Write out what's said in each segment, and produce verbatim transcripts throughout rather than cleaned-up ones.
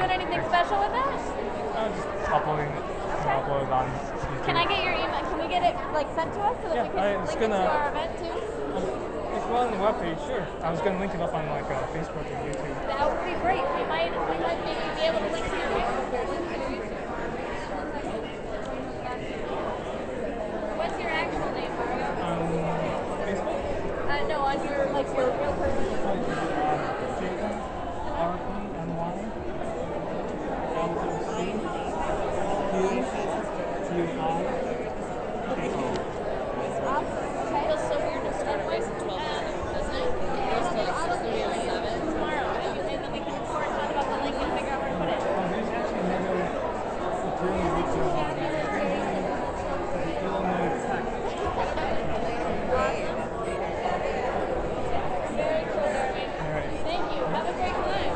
doing anything special with that? I'm just uploading it. Okay. Upload on YouTube. Can I get your email? Can we get it like sent to us so that Yeah, we can I- it's link gonna- it to our event too? If we're on the webpage, sure. I was gonna link it up on like uh, Facebook and YouTube. That would be great. We might, we might maybe be able to link to your Facebook or link to your YouTube. What's your actual name, Mario? On Facebook? Uh, no, on your like your real person. Jacob, R E N Y, L O C, Q, Q I, K O. Awesome. Okay. Feels so weird to start at like twelve, doesn't it? Yeah, Feels like I'll it's gonna be like seven. tomorrow, and then we can correspond about the link and figure out where to put it. Oh, there's actually another really retail on there. Illinois Tech. Very cool, Jeremy. All right. Thank you. Have a great time.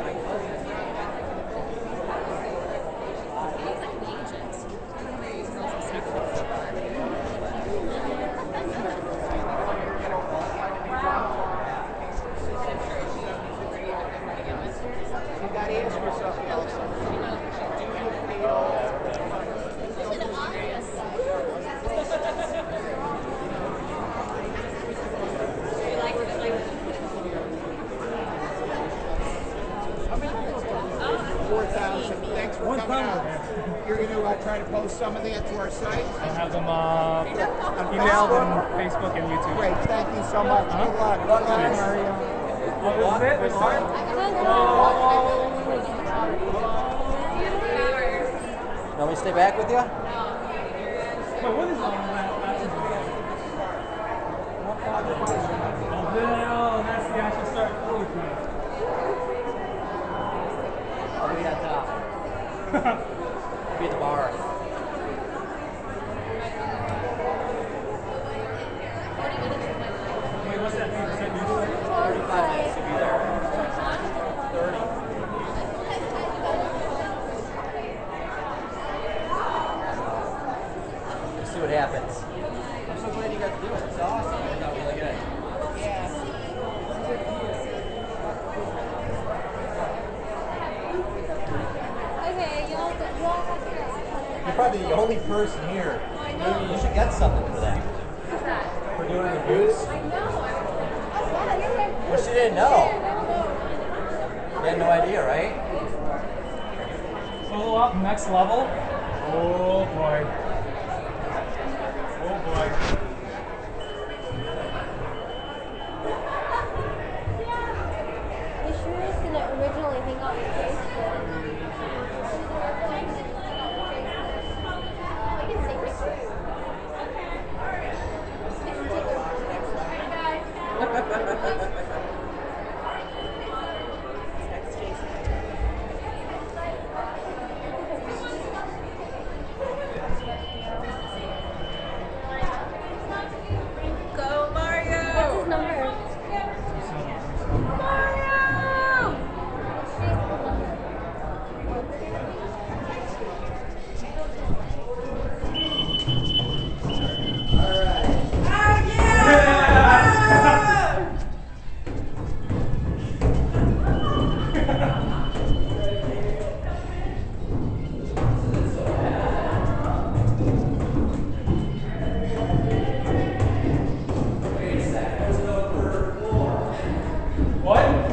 He's like an agent. I don't know how you girls are so You gotta ask yourself, Alex, do you feel four thousand? Thanks for coming out. You're gonna uh, try to post some of that to our site? I'll have them uh, emailed on Facebook and YouTube. Great, thank you so much. Good luck. Good luck, Mario. Oh, this is it? This time? You want me to stay back with you? Wait, what is all that? Oh, that's the actual start. Holy crap. I'll be at top. I'll be at the bar. Wait, what's that? thirty percent usually? thirty-five minutes to be there. thirty. Let's see what happens. I'm so glad you got to do it. It's awesome. It turned out really good. Okay, y'all, y'all have to. You're probably the only person here. Maybe you should get something for that. What's that? For doing the boots. I know. Oh, yeah, you're right. Well, she didn't know. You had no idea, right? Solo up, next level. Oh boy. Oh boy. We sure is gonna originally hang out with Facebook. We can take pictures. We can take our photos. Go Mario! What's his number? Mario! What?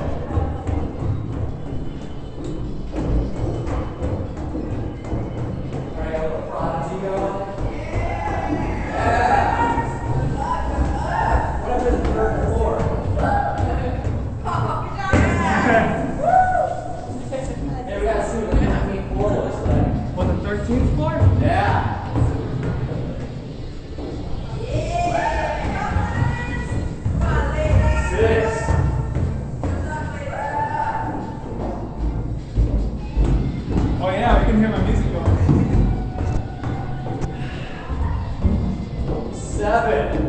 On the thirteenth floor? Yeah. Six. Oh yeah, we can hear my music going. Seven.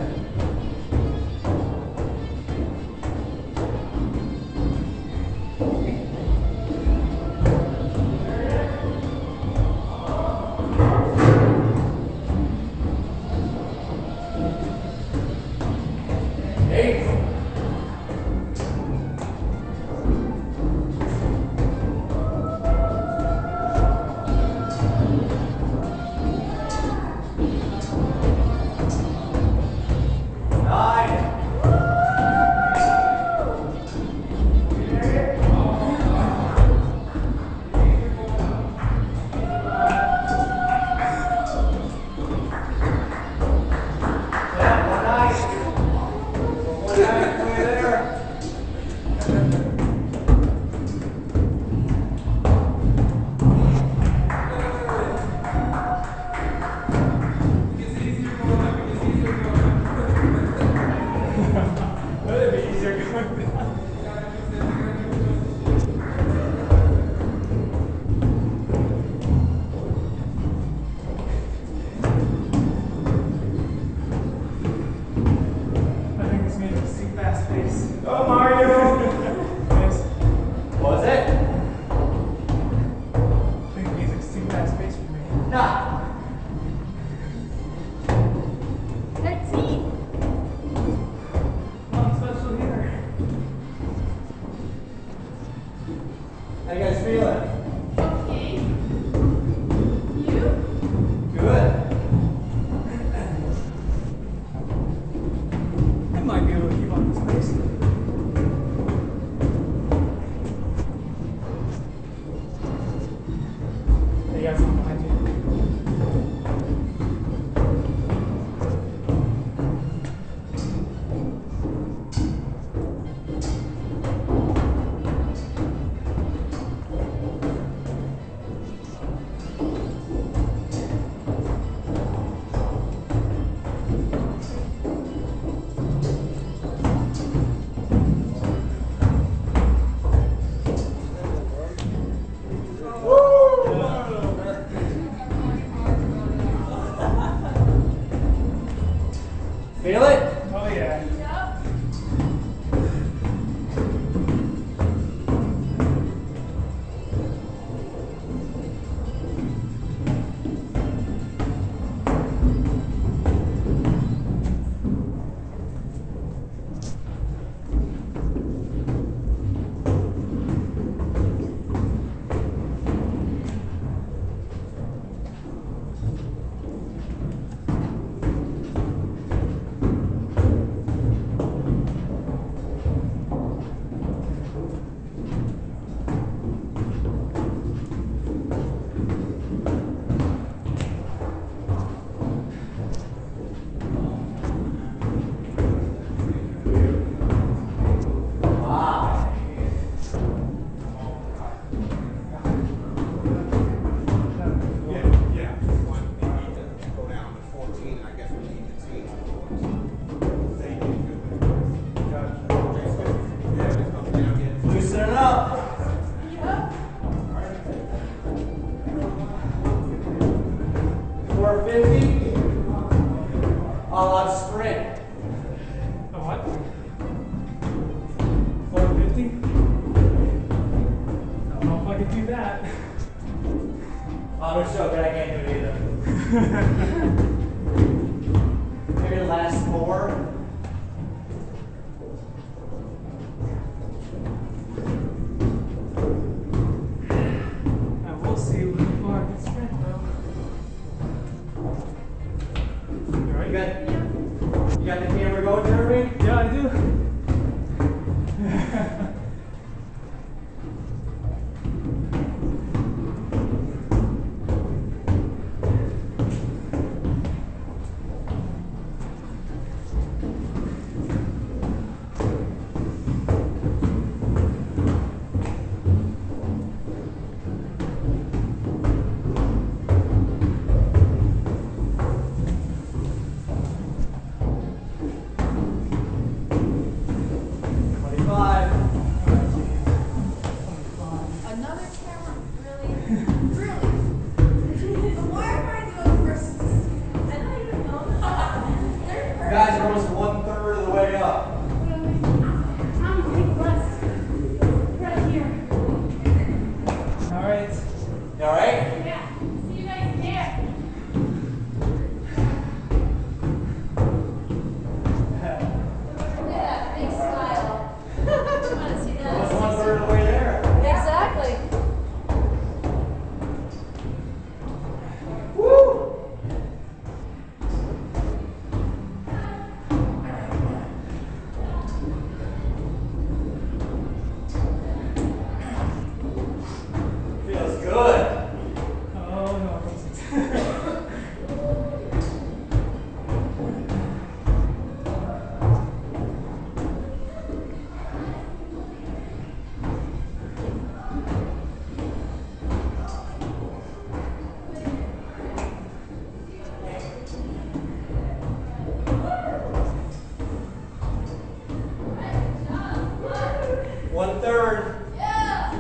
Eight. How you guys feeling? Okay. You? Good. I might be able to keep on this pace. Hey, you got someone behind you. Feel it? Oh yeah. Loosen it up. four fifty. All out sprint. A what? four fifty? I don't know if I could do that. Oh, no joke, I can't do it either. Maybe the last four. And we'll see how far I can sprint though. You You alright? got, you got the camera going, Jeremy? Yeah, I do. twenty-five. Another camera? Really? Really? But why am I doing first? I don't even know. Third person. Guys, we're almost one third of the way up. I'm taking less. Right here. Alright. You alright? Yeah. See you guys there. Look at that big smile. I want to see that. Almost one third of the way there. Exactly. Woo! Feels good. Oh no, it doesn't. One third. Yeah.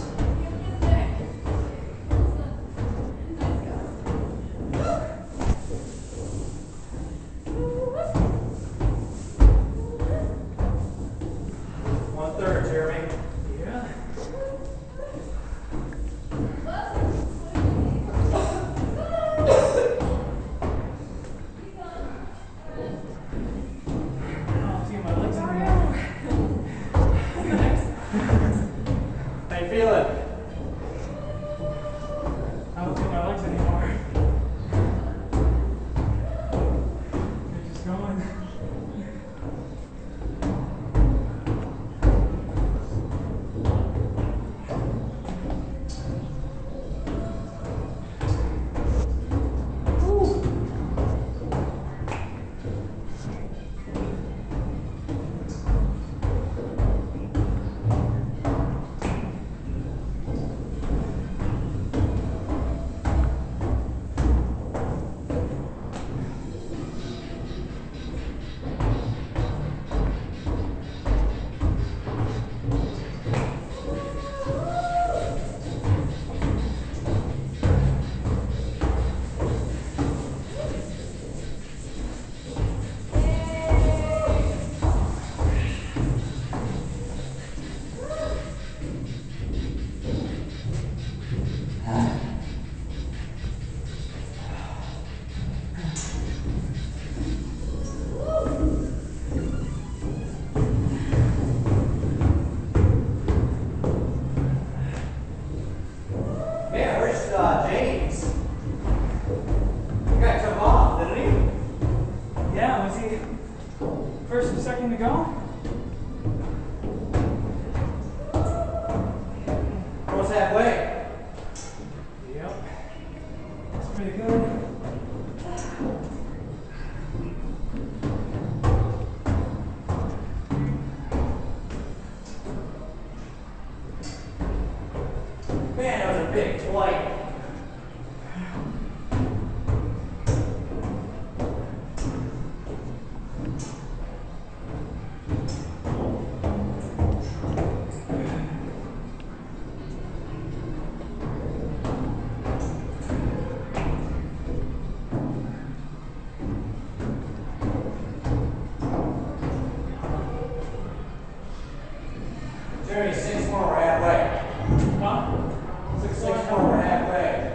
One third, Jeremy. Yeah. Oh, see my legs in there. How you feeling? uh, James. The guy took off, didn't he? Yeah, was he first or second to go? Almost halfway. Yep. That's pretty good. Man, that was a big flight. Jerry, six more, we're halfway. Huh? Six, six more, we're halfway.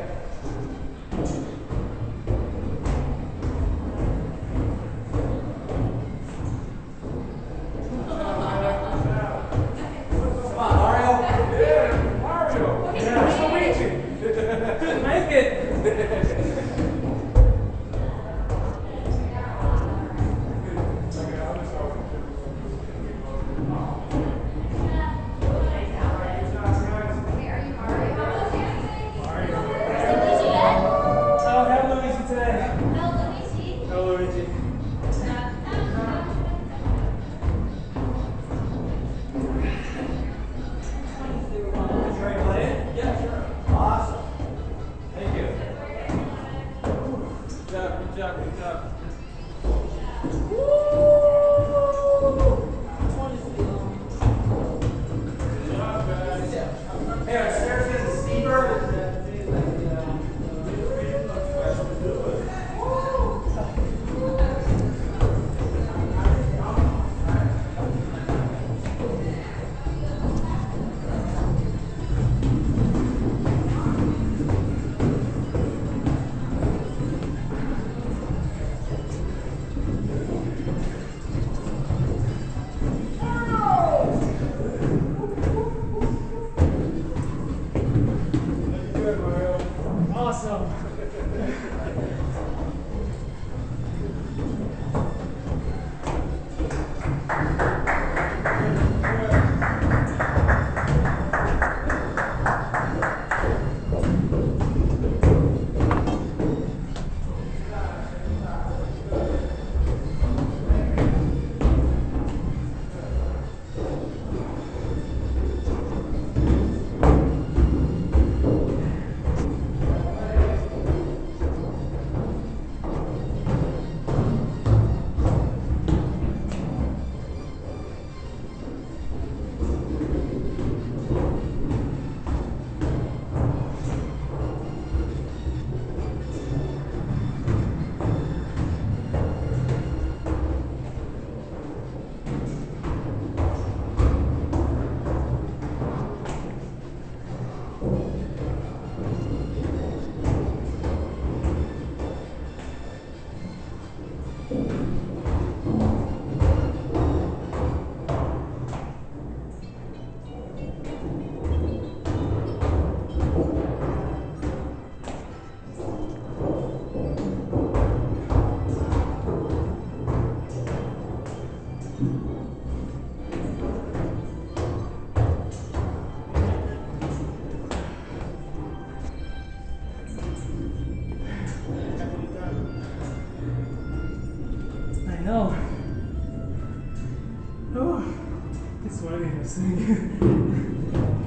Come on, Mario. Yeah, Mario. Yeah, it's Luigi. Couldn't make it. Oh, have Luigi today. Hello, Luigi. Ready to play it? Yeah, sure. Awesome. Thank you. Good job, good job, good job. Hey, our stairs getting steeper. Awesome. I know. Oh, it's sweating this thing.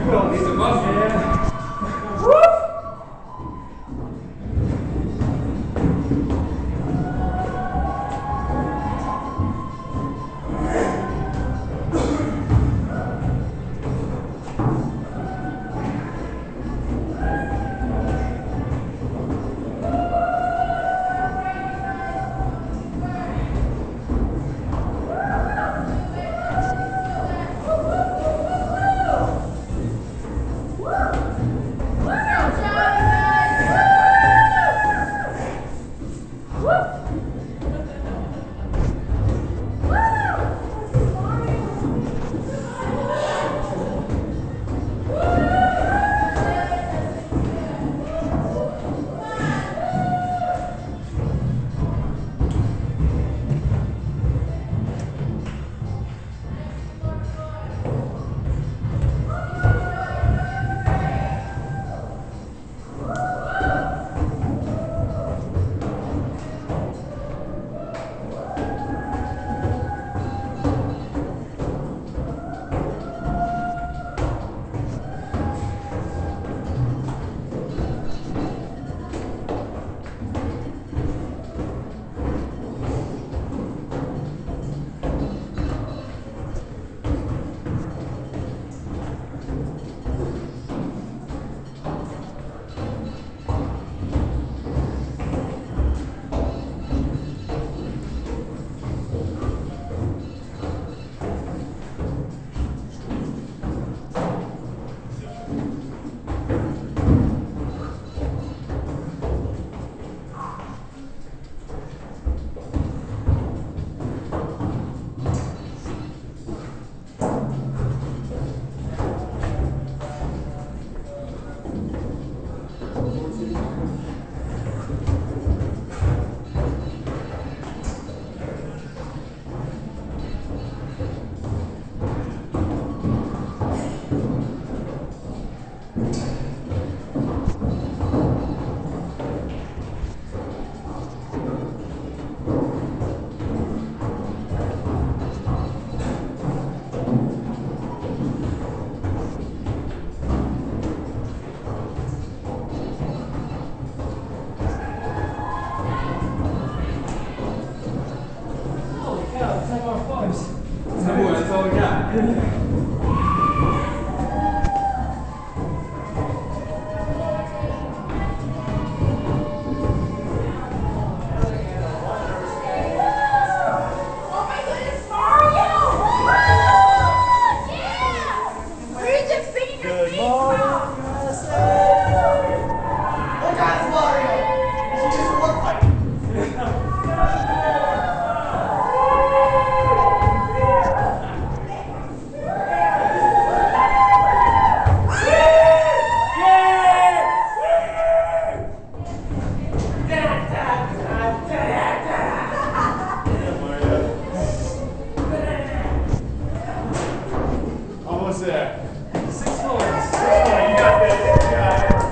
He's a muscle. Yeah. Woo! That's all we got. Oh my goodness, Mario! Yeah! Were you just singing your theme song? Oh God, it's Mario! He just looked like it. Almost there. Six floors. Six floors. You got this. You got it.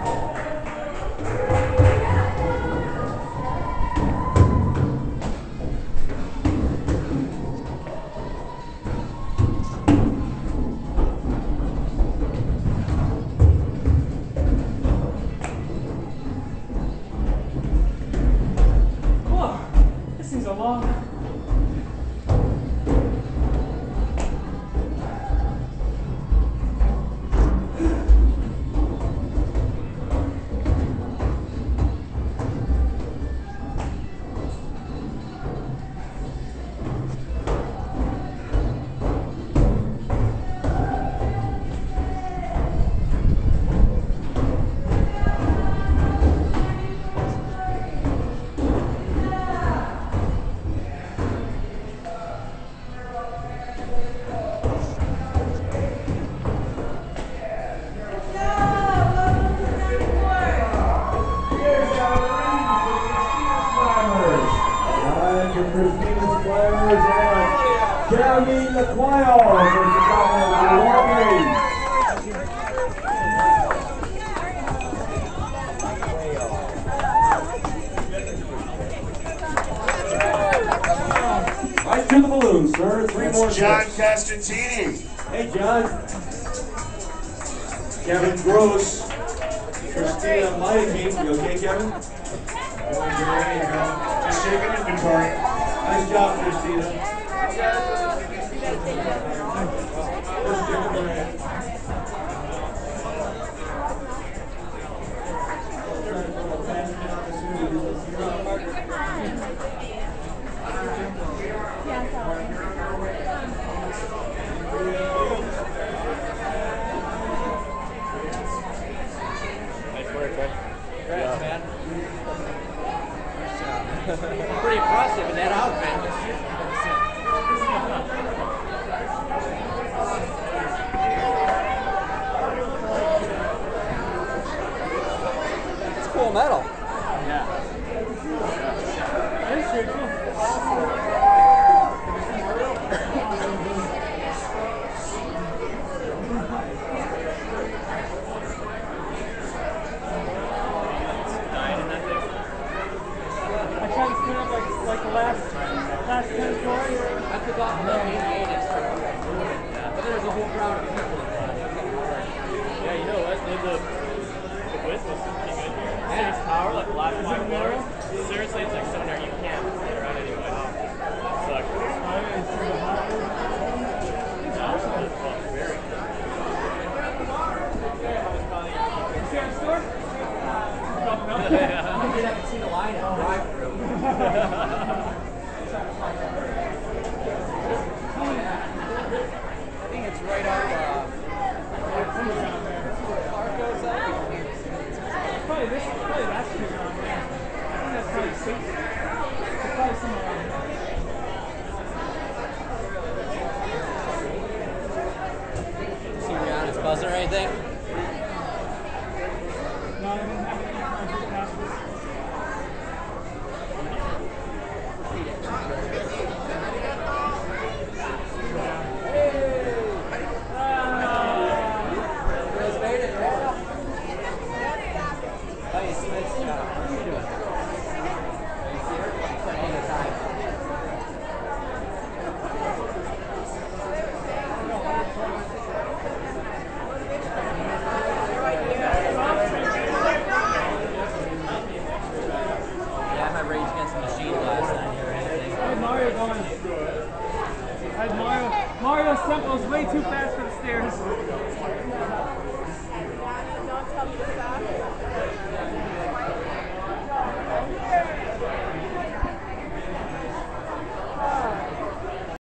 Whoa, this thing's a long. Christina's Flowers and Jeremy LaQuile versus Donald Right to the balloon, sir. Three more John steps. Costantini. Hey, John. Kevin Gross, Christina Leiking. You okay, Kevin? There you go. Just shaking inventory. Nice job, Christina. Pretty impressive in that outfit. It's cool metal. That is pretty cool. I tried to spin up like like the last last ten chords. I forgot the eighty-eight is true. Yeah, but there's a whole crowd of people. Yeah, you know what? The, the, the width was pretty good here. There's power, like the last five floors. Seriously, it's like so narrow you can't get around anyway. Sucks. Very good. You haven't seen a line at drive-through. I think it's right up. Uh, Arco's up. Probably this, probably that street around there. I think that's probably six. It's probably somewhere around there. See Rihanna's buzzer or anything? No, I didn't have it. I just passed this. Girls made it, right? Hey, Smith, what are you doing? You see her? All the time. Yeah, I had Rage Against the Machine last night or anything. I had Mario going. I had Mario. Mario Semple was way too fast for the stairs.